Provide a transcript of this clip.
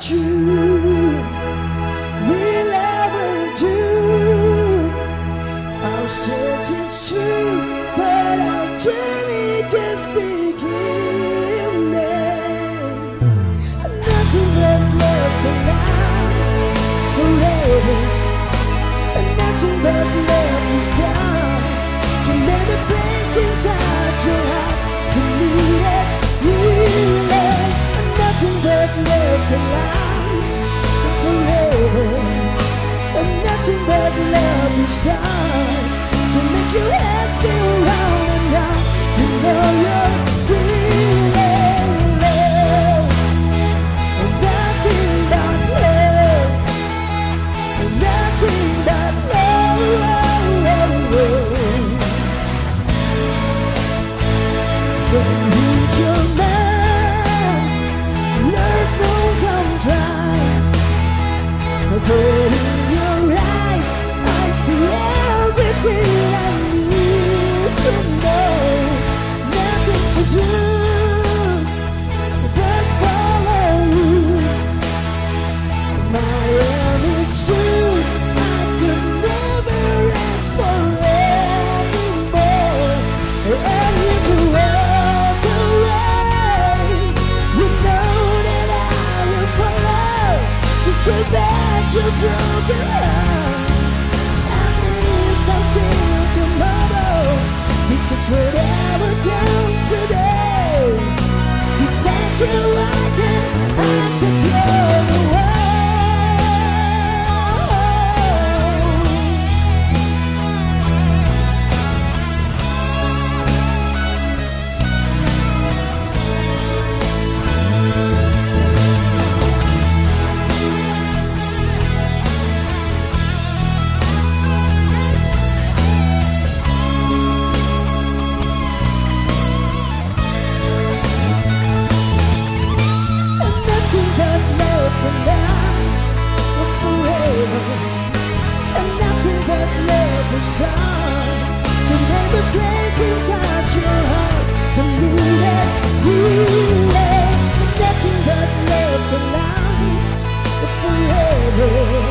true will ever do. Our search is true, but our journey just beginning. Nothing but love can last forever, and nothing but love will start to make a place inside your heart to need it. Really, nothing but love can last forever, and nothing but love will start to make your head spin round and round. You know you're feeling love, nothing but love, nothing but love. When you reach your mind, earth knows I'm trying, but in your eyes I see everything I need to know. Nothing to do but follow you. My end is soon, I could never ask for any more. And if you walk away, you know that I will follow. Just take back your broken heart. At least until tomorrow, because whatever comes today, beside you I can throw the world. Nothing but love can last forever, and nothing but love will start to make a place inside your heart to need it. Really, nothing but love can last forever.